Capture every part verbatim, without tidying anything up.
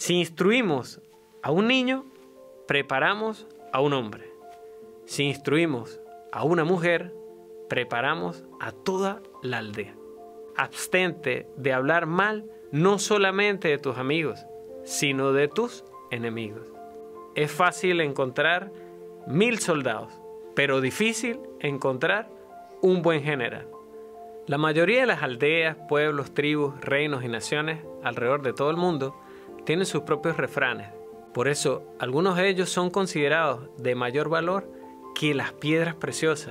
Si instruimos a un niño, preparamos a un hombre. Si instruimos a una mujer, preparamos a toda la aldea. Abstente de hablar mal no solamente de tus amigos, sino de tus enemigos. Es fácil encontrar mil soldados, pero difícil encontrar un buen general. La mayoría de las aldeas, pueblos, tribus, reinos y naciones alrededor de todo el mundo tienen sus propios refranes. Por eso, algunos de ellos son considerados de mayor valor que las piedras preciosas.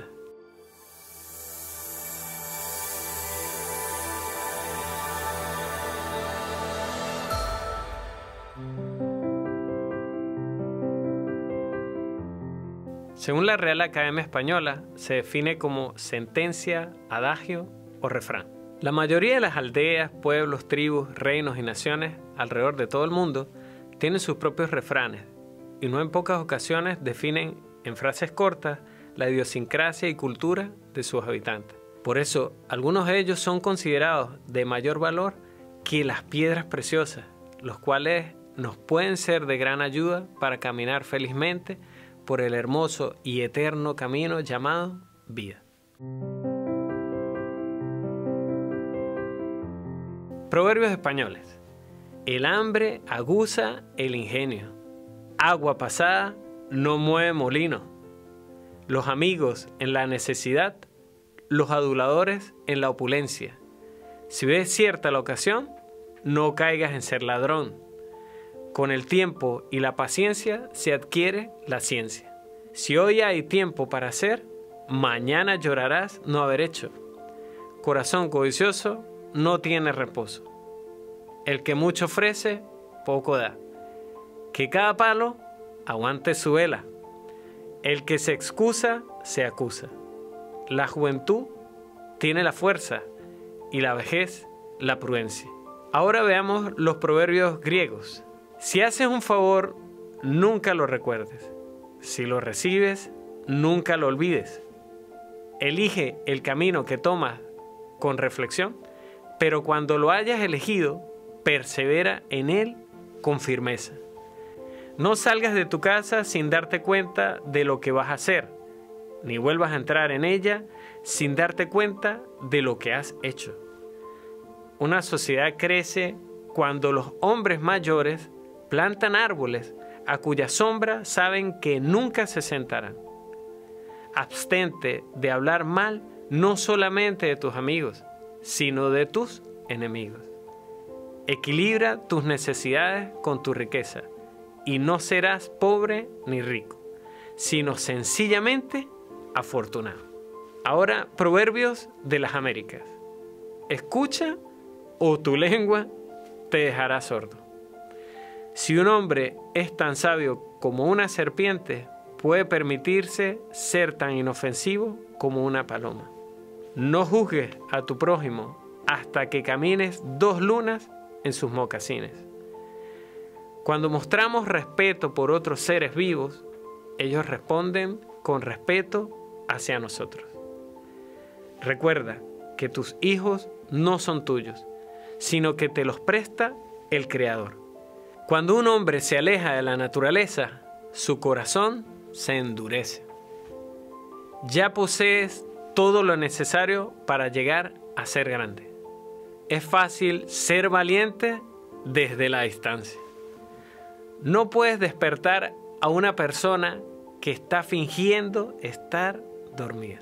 Según la Real Academia Española, se define como sentencia, adagio o refrán. La mayoría de las aldeas, pueblos, tribus, reinos y naciones alrededor de todo el mundo tienen sus propios refranes y no en pocas ocasiones definen en frases cortas la idiosincrasia y cultura de sus habitantes. Por eso, algunos de ellos son considerados de mayor valor que las piedras preciosas, los cuales nos pueden ser de gran ayuda para caminar felizmente por el hermoso y eterno camino llamado vida. Proverbios españoles. El hambre aguza el ingenio. Agua pasada no mueve molino. Los amigos en la necesidad, los aduladores en la opulencia. Si ves cierta la ocasión, no caigas en ser ladrón. Con el tiempo y la paciencia se adquiere la ciencia. Si hoy hay tiempo para hacer, mañana llorarás no haber hecho. Corazón codicioso no tiene reposo. El que mucho ofrece, poco da. Que cada palo aguante su vela. El que se excusa, se acusa. La juventud tiene la fuerza y la vejez, la prudencia. Ahora veamos los proverbios griegos. Si haces un favor, nunca lo recuerdes. Si lo recibes, nunca lo olvides. Elige el camino que tomas con reflexión, pero cuando lo hayas elegido, persevera en él con firmeza. No salgas de tu casa sin darte cuenta de lo que vas a hacer, ni vuelvas a entrar en ella sin darte cuenta de lo que has hecho. Una sociedad crece cuando los hombres mayores plantan árboles a cuya sombra saben que nunca se sentarán. Abstente de hablar mal no solamente de tus amigos, sino de tus enemigos. Equilibra tus necesidades con tu riqueza y no serás pobre ni rico, sino sencillamente afortunado. Ahora, proverbios de las Américas. Escucha o tu lengua te dejará sordo. Si un hombre es tan sabio como una serpiente, puede permitirse ser tan inofensivo como una paloma. No juzgues a tu prójimo hasta que camines dos lunas en sus mocasines. Cuando mostramos respeto por otros seres vivos, ellos responden con respeto hacia nosotros. Recuerda que tus hijos no son tuyos, sino que te los presta el Creador. Cuando un hombre se aleja de la naturaleza, su corazón se endurece. Ya posees todo lo necesario para llegar a ser grande. Es fácil ser valiente desde la distancia. No puedes despertar a una persona que está fingiendo estar dormida.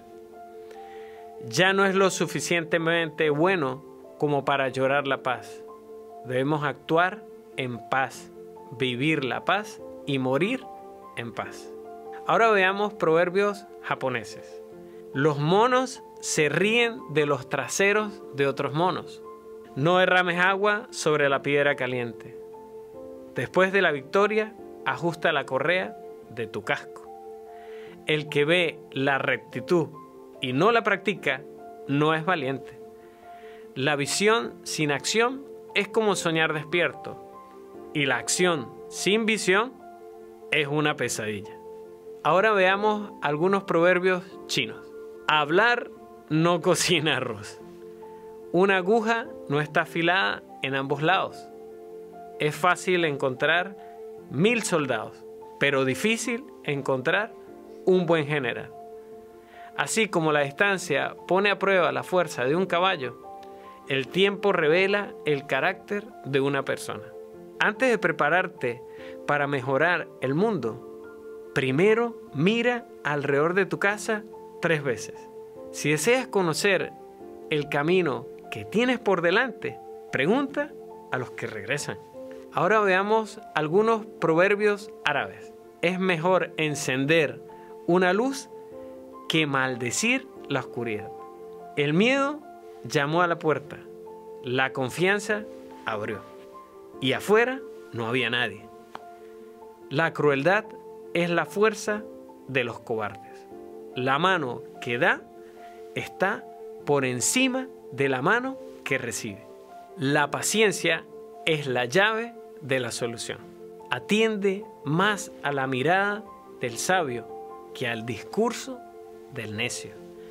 Ya no es lo suficientemente bueno como para llorar la paz. Debemos actuar en paz, vivir la paz y morir en paz. Ahora veamos proverbios japoneses. Los monos se ríen de los traseros de otros monos. No derrames agua sobre la piedra caliente. Después de la victoria, ajusta la correa de tu casco. El que ve la rectitud y no la practica, no es valiente. La visión sin acción es como soñar despierto. Y la acción sin visión es una pesadilla. Ahora veamos algunos proverbios chinos. Hablar no cocina arroz. Una aguja no está afilada en ambos lados. es fácil encontrar mil soldados, pero difícil encontrar un buen general. Así como la distancia pone a prueba la fuerza de un caballo, el tiempo revela el carácter de una persona. Antes de prepararte para mejorar el mundo, primero mira alrededor de tu casa tres veces. Si deseas conocer el camino que tienes por delante, pregunta a los que regresan. Ahora veamos algunos proverbios árabes. Es mejor encender una luz que maldecir la oscuridad. El miedo llamó a la puerta, la confianza abrió, y afuera no había nadie. La crueldad es la fuerza de los cobardes. La mano que da está por encima de la mano que recibe. La paciencia es la llave de la solución. Atiende más a la mirada del sabio que al discurso del necio.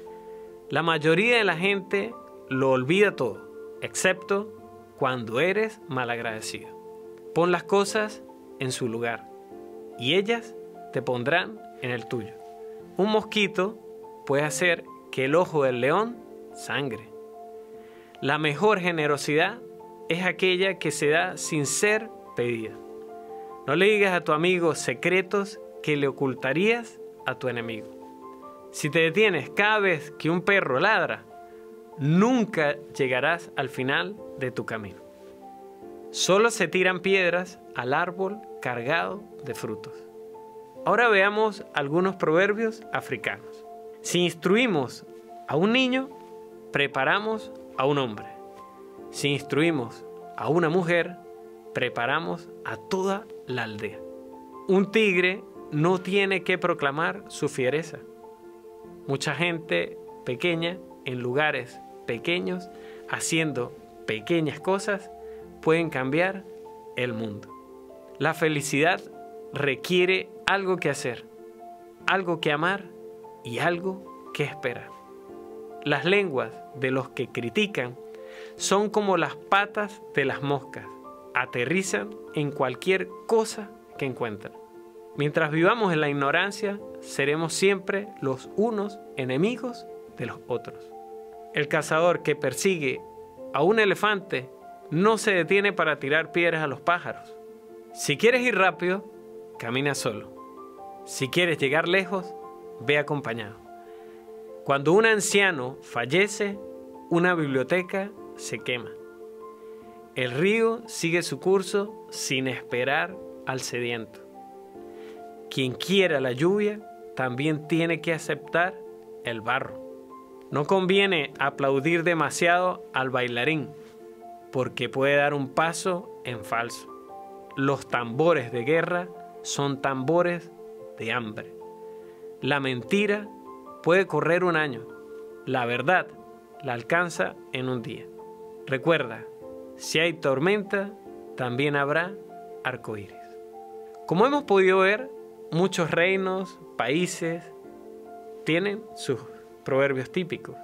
La mayoría de la gente lo olvida todo, excepto cuando eres malagradecido. Pon las cosas en su lugar y ellas te pondrán en el tuyo. Un mosquito puede hacer que el ojo del león sangre. La mejor generosidad es aquella que se da sin ser pedida. No le digas a tu amigo secretos que le ocultarías a tu enemigo. Si te detienes cada vez que un perro ladra, nunca llegarás al final de tu camino. Solo se tiran piedras al árbol cargado de frutos. Ahora veamos algunos proverbios africanos. Si instruimos a un niño, preparamos a un hombre. Si instruimos a una mujer, preparamos a toda la aldea. Un tigre no tiene que proclamar su fiereza. Mucha gente pequeña en lugares pequeños, haciendo pequeñas cosas, pueden cambiar el mundo. La felicidad requiere algo que hacer, algo que amar y algo que esperar. Las lenguas de los que critican son como las patas de las moscas, aterrizan en cualquier cosa que encuentran. Mientras vivamos en la ignorancia, seremos siempre los unos enemigos de los otros. El cazador que persigue a un elefante no se detiene para tirar piedras a los pájaros. Si quieres ir rápido, camina solo. Si quieres llegar lejos, ve acompañado. Cuando un anciano fallece, una biblioteca se quema. El río sigue su curso sin esperar al sediento. Quien quiera la lluvia también tiene que aceptar el barro. No conviene aplaudir demasiado al bailarín, porque puede dar un paso en falso. Los tambores de guerra son tambores de hambre. La mentira puede correr un año. La verdad la alcanza en un día. Recuerda, si hay tormenta, también habrá arcoíris. Como hemos podido ver, muchos reinos, países, tienen sus proverbios típicos.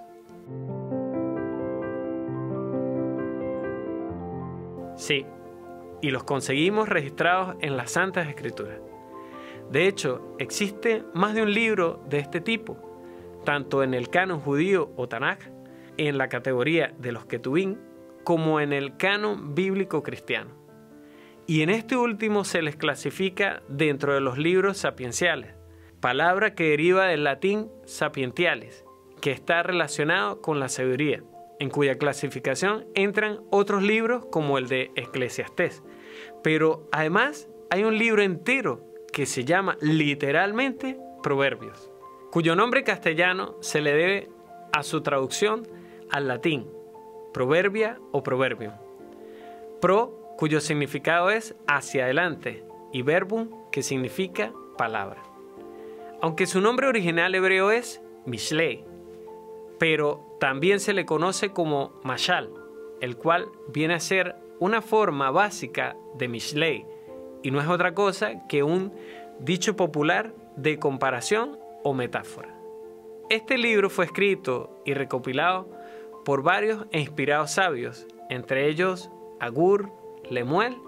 Sí, y los conseguimos registrados en las Santas Escrituras. De hecho, existe más de un libro de este tipo, tanto en el canon judío o Tanaj, en la categoría de los Ketubim, como en el canon bíblico cristiano. Y en este último se les clasifica dentro de los libros sapienciales, palabra que deriva del latín sapientialis, que está relacionado con la sabiduría, en cuya clasificación entran otros libros como el de Eclesiastés. Pero además hay un libro entero que se llama literalmente Proverbios, cuyo nombre castellano se le debe a su traducción al latín, proverbia o proverbio. Pro, cuyo significado es hacia adelante, y verbum, que significa palabra. Aunque su nombre original hebreo es Mishlei, pero también se le conoce como Mashal, el cual viene a ser una forma básica de Mishlei, y no es otra cosa que un dicho popular de comparación o metáfora. Este libro fue escrito y recopilado por varios e inspirados sabios, entre ellos Agur, Lemuel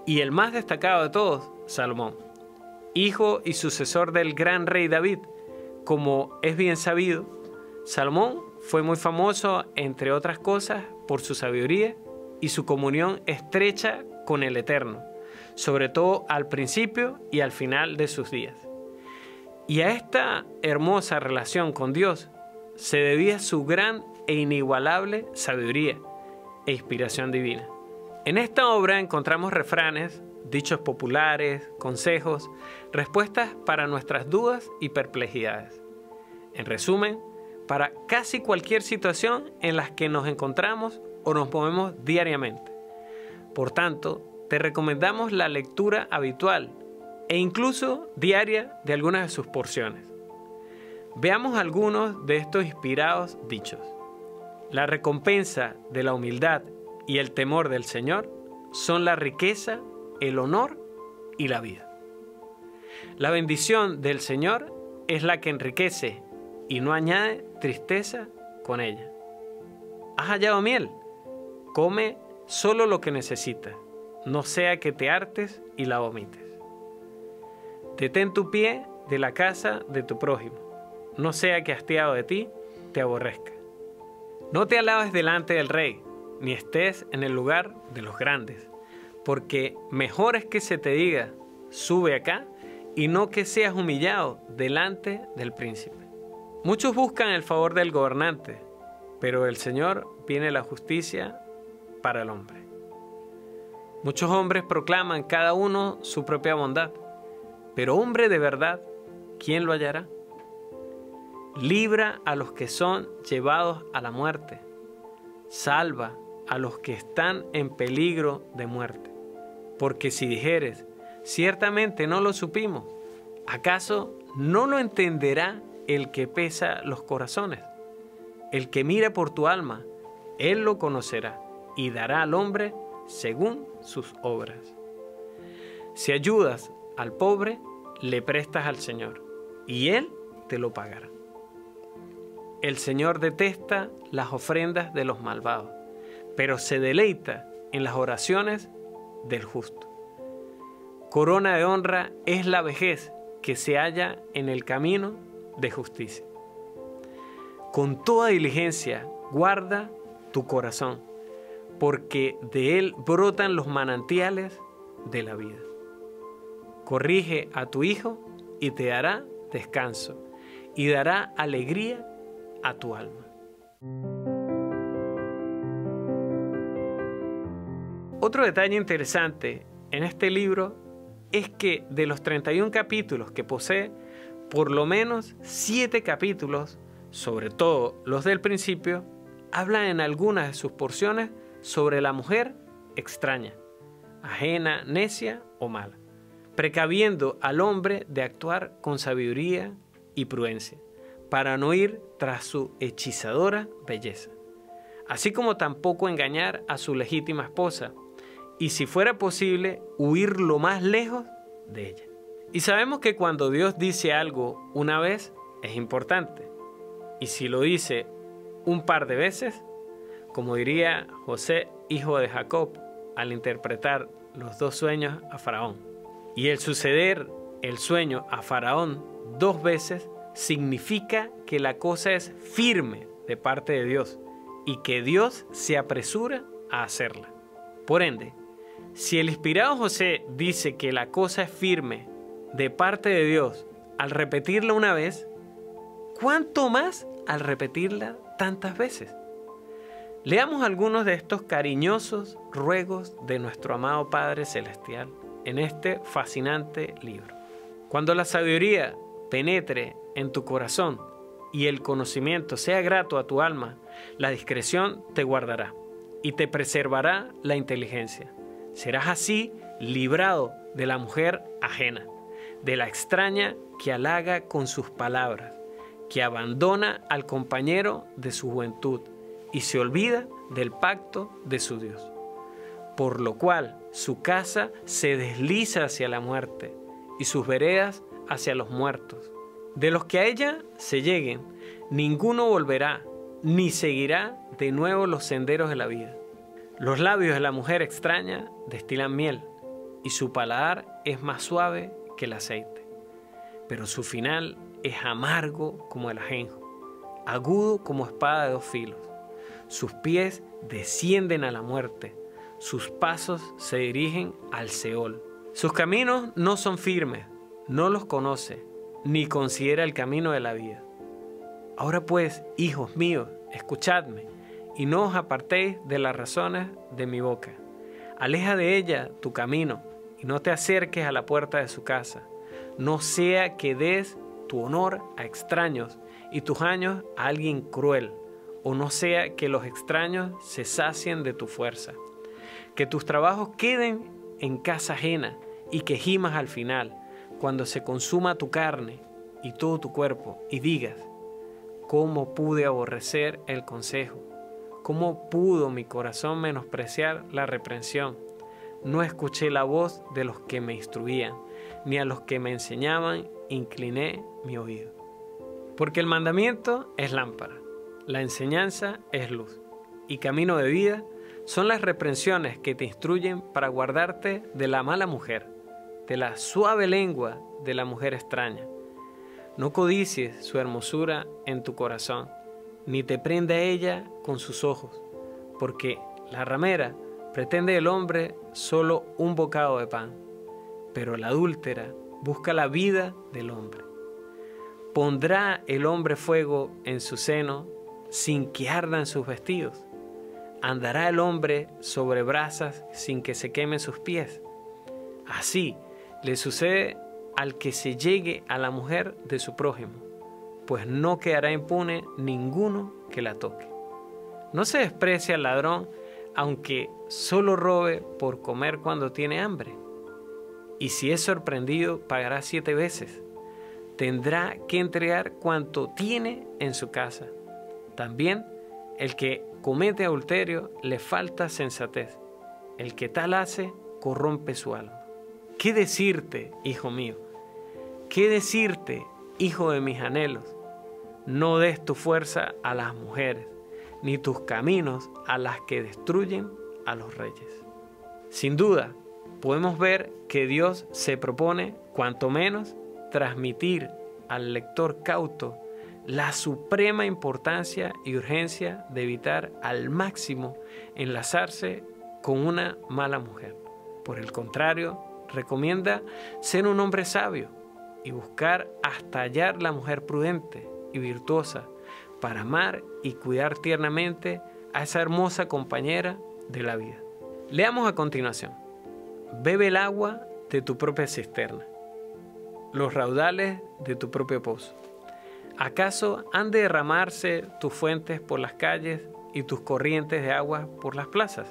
y el más destacado de todos, Salomón, hijo y sucesor del gran rey David. Como es bien sabido, Salomón fue muy famoso, entre otras cosas, por su sabiduría y su comunión estrecha con el Eterno, sobre todo al principio y al final de sus días. Y a esta hermosa relación con Dios se debía su gran e inigualable sabiduría e inspiración divina. En esta obra encontramos refranes, dichos populares, consejos, respuestas para nuestras dudas y perplejidades. En resumen, para casi cualquier situación en la que nos encontramos o nos movemos diariamente. Por tanto, te recomendamos la lectura habitual e incluso diaria de algunas de sus porciones. Veamos algunos de estos inspirados dichos. La recompensa de la humildad y el temor del Señor son la riqueza, el honor y la vida. La bendición del Señor es la que enriquece y no añade tristeza con ella. ¿Has hallado miel? Come solo lo que necesitas, no sea que te hartes y la vomites. Detén tu pie de la casa de tu prójimo, no sea que hastiado de ti te aborrezca. No te alabes delante del rey, ni estés en el lugar de los grandes, porque mejor es que se te diga, sube acá, y no que seas humillado delante del príncipe. Muchos buscan el favor del gobernante, pero del Señor viene la justicia para el hombre. Muchos hombres proclaman cada uno su propia bondad, pero hombre de verdad, ¿quién lo hallará? Libra a los que son llevados a la muerte, salva a los que están en peligro de muerte. Porque si dijeres, ciertamente no lo supimos, ¿acaso no lo entenderá el que pesa los corazones? El que mira por tu alma, él lo conocerá y dará al hombre según sus obras. Si ayudas al pobre, le prestas al Señor, y él te lo pagará. El Señor detesta las ofrendas de los malvados, pero se deleita en las oraciones del justo. Corona de honra es la vejez que se halla en el camino de justicia. Con toda diligencia guarda tu corazón, porque de él brotan los manantiales de la vida. Corrige a tu hijo y te dará descanso, y dará alegría a tu alma. Otro detalle interesante en este libro es que de los treinta y un capítulos que posee, por lo menos siete capítulos, sobre todo los del principio, hablan en algunas de sus porciones sobre la mujer extraña, ajena, necia o mala, precaviendo al hombre de actuar con sabiduría y prudencia, para no ir tras su hechizadora belleza, así como tampoco engañar a su legítima esposa, y si fuera posible, huir lo más lejos de ella. Y sabemos que cuando Dios dice algo una vez, es importante, y si lo dice un par de veces, como diría José, hijo de Jacob, al interpretar los dos sueños a Faraón. Y el suceder el sueño a Faraón dos veces significa que la cosa es firme de parte de Dios y que Dios se apresura a hacerla. Por ende, si el inspirado José dice que la cosa es firme de parte de Dios al repetirla una vez, ¿cuánto más al repetirla tantas veces? Leamos algunos de estos cariñosos ruegos de nuestro amado Padre Celestial en este fascinante libro. Cuando la sabiduría penetre en tu corazón y el conocimiento sea grato a tu alma, la discreción te guardará y te preservará la inteligencia. Serás así librado de la mujer ajena, de la extraña que halaga con sus palabras, que abandona al compañero de su juventud y se olvida del pacto de su Dios. Por lo cual su casa se desliza hacia la muerte y sus veredas hacia los muertos. De los que a ella se lleguen, ninguno volverá, ni seguirá de nuevo los senderos de la vida. Los labios de la mujer extraña destilan miel, y su paladar es más suave que el aceite. Pero su final es amargo como el ajenjo, agudo como espada de dos filos. Sus pies descienden a la muerte, sus pasos se dirigen al Seol. Sus caminos no son firmes, no los conoce, ni considera el camino de la vida. Ahora pues, hijos míos, escuchadme, y no os apartéis de las razones de mi boca. Aleja de ella tu camino, y no te acerques a la puerta de su casa. No sea que des tu honor a extraños, y tus años a alguien cruel, o no sea que los extraños se sacien de tu fuerza. Que tus trabajos queden en casa ajena, y que gimas al final, cuando se consuma tu carne y todo tu cuerpo, y digas: ¿cómo pude aborrecer el consejo? ¿Cómo pudo mi corazón menospreciar la reprensión? No escuché la voz de los que me instruían, ni a los que me enseñaban incliné mi oído. Porque el mandamiento es lámpara, la enseñanza es luz, y camino de vida son las reprensiones que te instruyen para guardarte de la mala mujer, de la suave lengua de la mujer extraña. No codicies su hermosura en tu corazón, ni te prenda a ella con sus ojos, porque la ramera pretende del hombre solo un bocado de pan, pero la adúltera busca la vida del hombre. ¿Pondrá el hombre fuego en su seno sin que ardan sus vestidos? ¿Andará el hombre sobre brasas sin que se quemen sus pies? Así le sucede al que se llegue a la mujer de su prójimo, pues no quedará impune ninguno que la toque. No se desprecia al ladrón, aunque solo robe por comer cuando tiene hambre. Y si es sorprendido, pagará siete veces. Tendrá que entregar cuanto tiene en su casa. También el que comete adulterio le falta sensatez. El que tal hace corrompe su alma. ¿Qué decirte, hijo mío? ¿Qué decirte, hijo de mis anhelos? No des tu fuerza a las mujeres, ni tus caminos a las que destruyen a los reyes. Sin duda, podemos ver que Dios se propone, cuanto menos, transmitir al lector cauto la suprema importancia y urgencia de evitar al máximo enlazarse con una mala mujer. Por el contrario, recomienda ser un hombre sabio y buscar hasta hallar la mujer prudente y virtuosa para amar y cuidar tiernamente a esa hermosa compañera de la vida. Leamos a continuación. Bebe el agua de tu propia cisterna, los raudales de tu propio pozo. ¿Acaso han de derramarse tus fuentes por las calles y tus corrientes de agua por las plazas?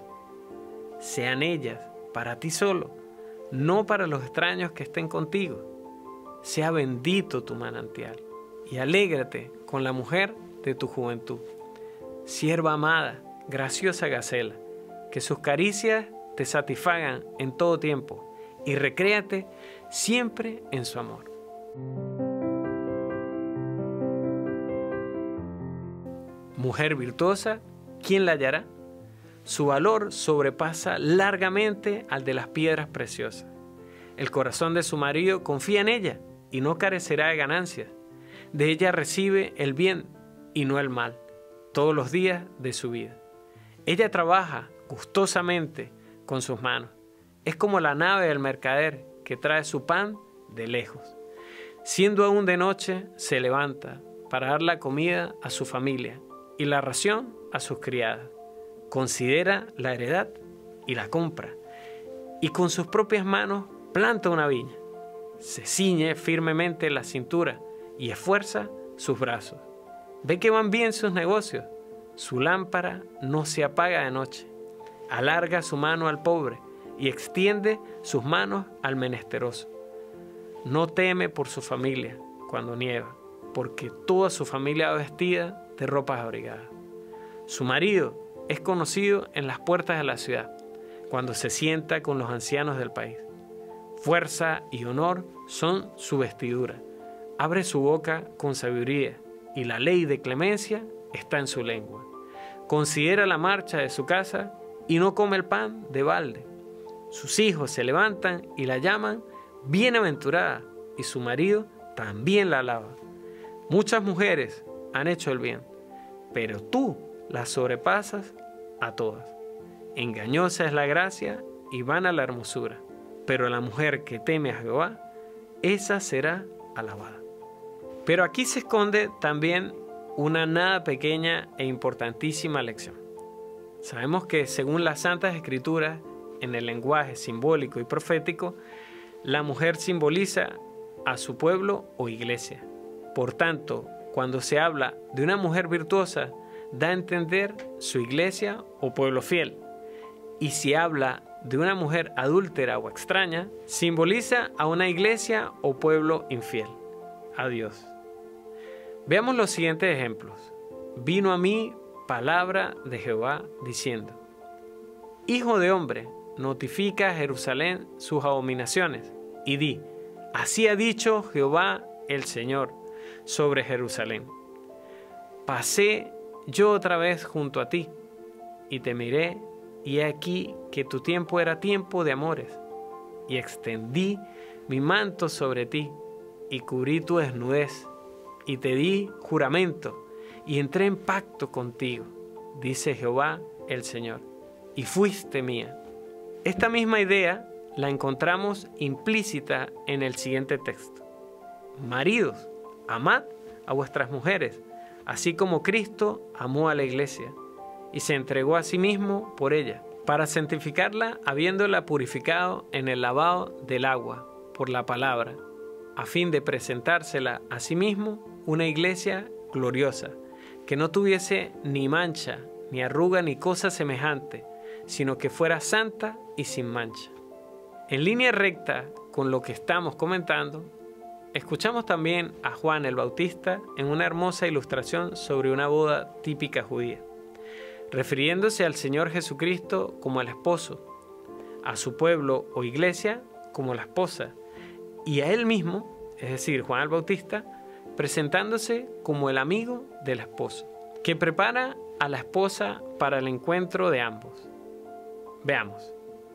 Sean ellas para ti solo, no para los extraños que estén contigo. Sea bendito tu manantial y alégrate con la mujer de tu juventud. Sierva amada, graciosa Gacela, que sus caricias te satisfagan en todo tiempo y recréate siempre en su amor. Mujer virtuosa, ¿quién la hallará? Su valor sobrepasa largamente al de las piedras preciosas. El corazón de su marido confía en ella y no carecerá de ganancias. De ella recibe el bien y no el mal, todos los días de su vida. Ella trabaja gustosamente con sus manos. Es como la nave del mercader que trae su pan de lejos. Siendo aún de noche, se levanta para dar la comida a su familia y la ración a sus criadas. Considera la heredad y la compra, y con sus propias manos planta una viña. Se ciñe firmemente la cintura y esfuerza sus brazos. Ve que van bien sus negocios. Su lámpara no se apaga de noche. Alarga su mano al pobre y extiende sus manos al menesteroso. No teme por su familia cuando nieva, porque toda su familia va vestida de ropas abrigadas. Su marido es conocido en las puertas de la ciudad, cuando se sienta con los ancianos del país. Fuerza y honor son su vestidura. Abre su boca con sabiduría, y la ley de clemencia está en su lengua. Considera la marcha de su casa y no come el pan de balde. Sus hijos se levantan y la llaman bienaventurada, y su marido también la alaba. Muchas mujeres han hecho el bien, pero tú las sobrepasas a todas. Engañosa es la gracia y vana la hermosura, pero la mujer que teme a Jehová, esa será alabada. Pero aquí se esconde también una nada pequeña e importantísima lección. Sabemos que según las Santas Escrituras, en el lenguaje simbólico y profético, la mujer simboliza a su pueblo o iglesia. Por tanto, cuando se habla de una mujer virtuosa, da a entender su iglesia o pueblo fiel. Y si habla de una mujer adúltera o extraña, simboliza a una iglesia o pueblo infiel a Dios. Veamos los siguientes ejemplos. Vino a mí palabra de Jehová diciendo: Hijo de hombre, notifica a Jerusalén sus abominaciones y di: así ha dicho Jehová el Señor sobre Jerusalén. Pasé yo otra vez junto a ti y te miré, y he aquí que tu tiempo era tiempo de amores, y extendí mi manto sobre ti y cubrí tu desnudez y te di juramento y entré en pacto contigo, dice Jehová el Señor, y fuiste mía. Esta misma idea la encontramos implícita en el siguiente texto. Maridos, amad a vuestras mujeres, así como Cristo amó a la iglesia y se entregó a sí mismo por ella, para santificarla, habiéndola purificado en el lavado del agua por la palabra, a fin de presentársela a sí mismo una iglesia gloriosa, que no tuviese ni mancha, ni arruga, ni cosa semejante, sino que fuera santa y sin mancha. En línea recta con lo que estamos comentando, escuchamos también a Juan el Bautista en una hermosa ilustración sobre una boda típica judía, refiriéndose al Señor Jesucristo como el esposo, a su pueblo o iglesia como la esposa, y a él mismo, es decir, Juan el Bautista, presentándose como el amigo del esposo, que prepara a la esposa para el encuentro de ambos. Veamos.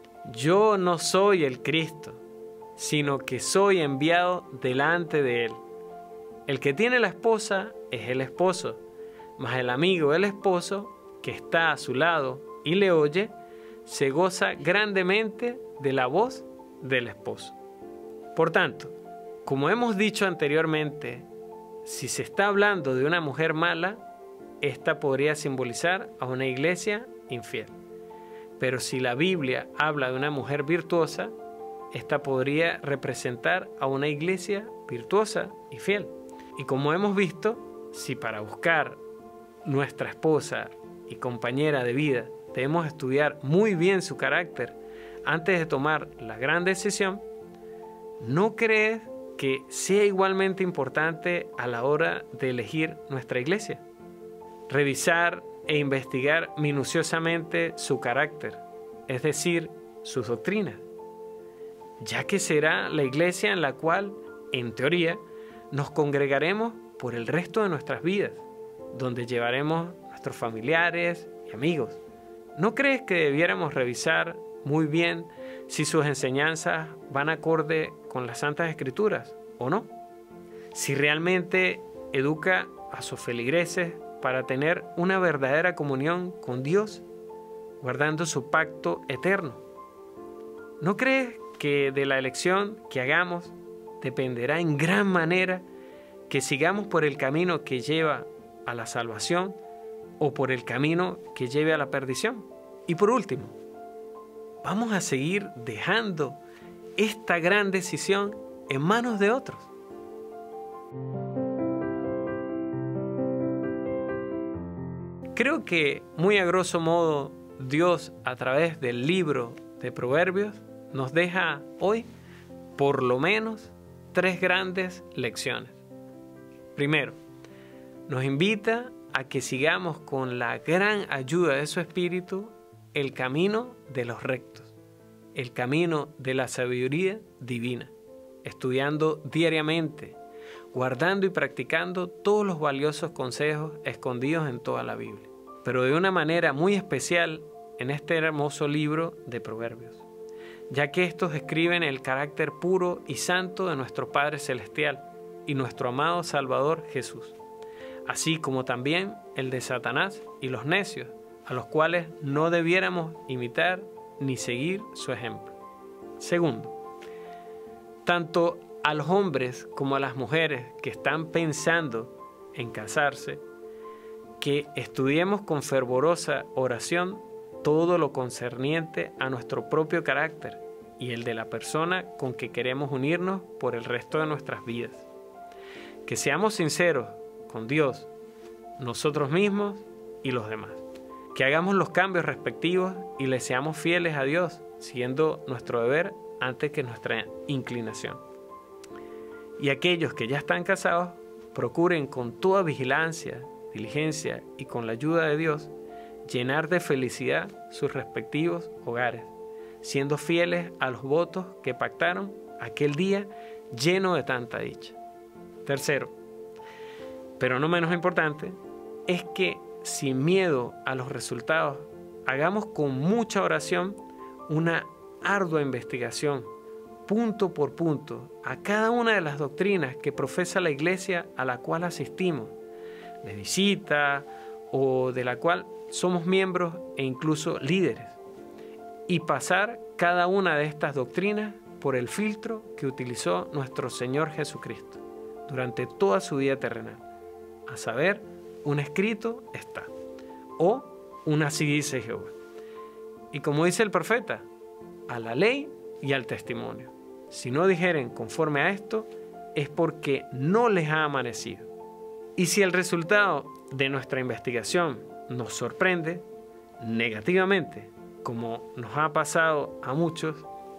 Yo no soy el Cristo, sino que soy enviado delante de él. El que tiene la esposa es el esposo, mas el amigo del esposo, que está a su lado y le oye, se goza grandemente de la voz del esposo. Por tanto, como hemos dicho anteriormente, si se está hablando de una mujer mala, esta podría simbolizar a una iglesia infiel. Pero si la Biblia habla de una mujer virtuosa, esta podría representar a una iglesia virtuosa y fiel. Y como hemos visto, si para buscar nuestra esposa y compañera de vida debemos estudiar muy bien su carácter antes de tomar la gran decisión, ¿no crees que sea igualmente importante a la hora de elegir nuestra iglesia? Revisar e investigar minuciosamente su carácter, es decir, sus doctrinas, ya que será la iglesia en la cual, en teoría, nos congregaremos por el resto de nuestras vidas, donde llevaremos nuestros familiares y amigos. ¿No crees que debiéramos revisar muy bien si sus enseñanzas van acorde con las Santas Escrituras o no? Si realmente educa a sus feligreses para tener una verdadera comunión con Dios, guardando su pacto eterno. ¿No crees que de la elección que hagamos dependerá en gran manera que sigamos por el camino que lleva a la salvación o por el camino que lleve a la perdición? Y por último, ¿vamos a seguir dejando esta gran decisión en manos de otros? Creo que muy a grosso modo Dios, a través del libro de Proverbios, nos deja hoy por lo menos tres grandes lecciones. Primero, nos invita a que sigamos con la gran ayuda de su Espíritu el camino de los rectos, el camino de la sabiduría divina, estudiando diariamente, guardando y practicando todos los valiosos consejos escondidos en toda la Biblia, pero de una manera muy especial en este hermoso libro de Proverbios, ya que estos describen el carácter puro y santo de nuestro Padre Celestial y nuestro amado Salvador Jesús, así como también el de Satanás y los necios, a los cuales no debiéramos imitar ni seguir su ejemplo. Segundo, tanto a los hombres como a las mujeres que están pensando en casarse, que estudiemos con fervorosa oración todo lo concerniente a nuestro propio carácter y el de la persona con que queremos unirnos por el resto de nuestras vidas. Que seamos sinceros con Dios, nosotros mismos y los demás. Que hagamos los cambios respectivos y le seamos fieles a Dios, siguiendo nuestro deber antes que nuestra inclinación. Y aquellos que ya están casados, procuren con toda vigilancia, diligencia y con la ayuda de Dios, llenar de felicidad sus respectivos hogares, siendo fieles a los votos que pactaron aquel día lleno de tanta dicha. Tercero, pero no menos importante, es que sin miedo a los resultados, hagamos con mucha oración una ardua investigación, punto por punto, a cada una de las doctrinas que profesa la iglesia a la cual asistimos, de visita o de la cual somos miembros e incluso líderes, y pasar cada una de estas doctrinas por el filtro que utilizó nuestro Señor Jesucristo durante toda su vida terrenal, a saber, un escrito está, o un así dice Jehová. Y como dice el profeta, a la ley y al testimonio. Si no dijeren conforme a esto, es porque no les ha amanecido. Y si el resultado de nuestra investigación nos sorprende negativamente, como nos ha pasado a muchos,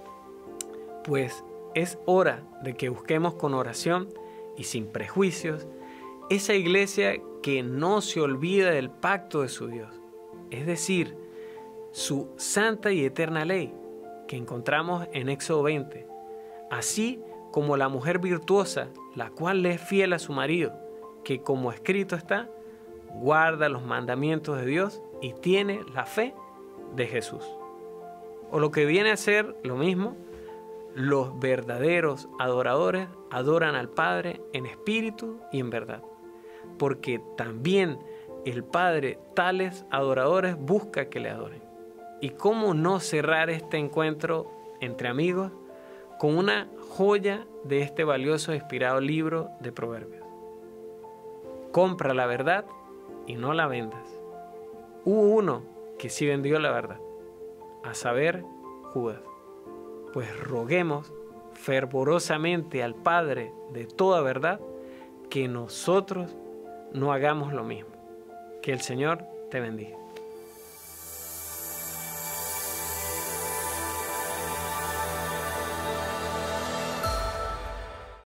pues es hora de que busquemos con oración y sin prejuicios esa iglesia que no se olvida del pacto de su Dios, es decir, su santa y eterna ley que encontramos en Éxodo veinte, así como la mujer virtuosa, la cual le es fiel a su marido, que como escrito está, guarda los mandamientos de Dios y tiene la fe de Jesús. O lo que viene a ser lo mismo, los verdaderos adoradores adoran al Padre en espíritu y en verdad, porque también el Padre tales adoradores busca que le adoren. ¿Y cómo no cerrar este encuentro entre amigos con una joya de este valioso e inspirado libro de Proverbios? Compra la verdad y no la vendas. Hubo uno que sí vendió la verdad, a saber, Judas. Pues roguemos fervorosamente al Padre de toda verdad que nosotros no hagamos lo mismo. Que el Señor te bendiga.